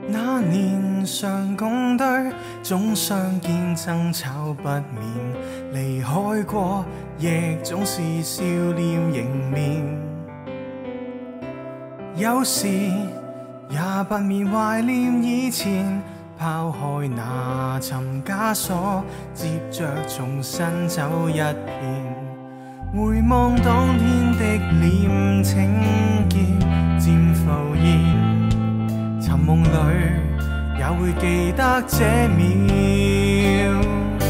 那年常共對，總相見爭吵不眠，離開過亦總是笑臉迎面。有時也不免懷念以前，拋開那尋枷鎖，接着重新走一遍。回望當天的臉，情結漸浮現。尋夢裏也會記得這秒，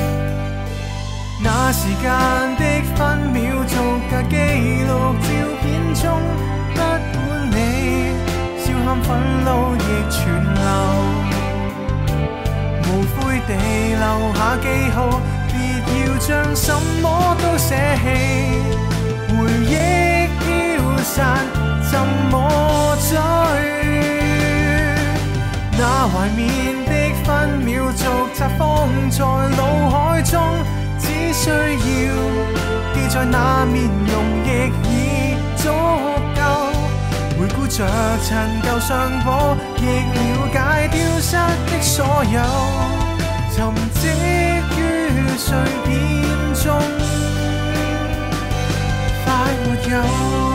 那時間的分秒逐格記錄照片中，不管你笑喊憤怒亦存留，無悔地留下記號，別要將什麼都捨棄，回憶飄散怎麼追？那懷緬的分秒逐集放在腦海中，只需要記在那面容亦已足夠。回顧着陳舊相簿，亦了解丟失的所有，沉積於碎片中，快沒有。